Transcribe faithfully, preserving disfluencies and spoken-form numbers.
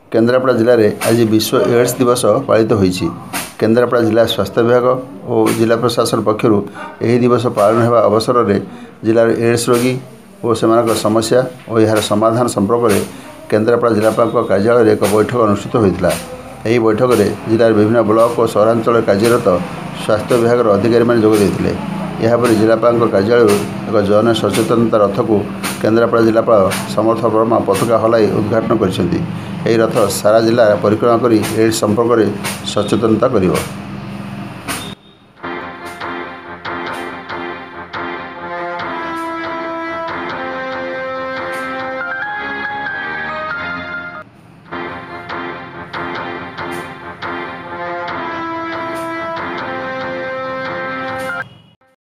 केन्द्रापड़ा जिले में आज विश्व एड्स दिवस पालित होईछि। केन्द्रापड़ा जिला स्वास्थ्य विभाग और जिला प्रशासन पक्षर यह दिवस पालन होगा अवसर में जिलार एड्स रोगी और से समस्या और यार समाधान संपर्क में केन्द्रापड़ा जिलापाल कार्यालय एक बैठक अनुष्ठित होता। यह बैठक में जिलार विभिन्न ब्लॉक और सहरांचल कार्यरत स्वास्थ्य विभाग अधिकारी मैंने जोग देते। यापर जिलापाल कार्यालय एक जन सचेतनता रथ को केन्द्रापड़ा जिलापाल समर्थ वर्मा पताका हलाई उद्घाटन कर रथ सारा जिला परिक्रमा कर एड्स संपर्क में सचेतनता कर।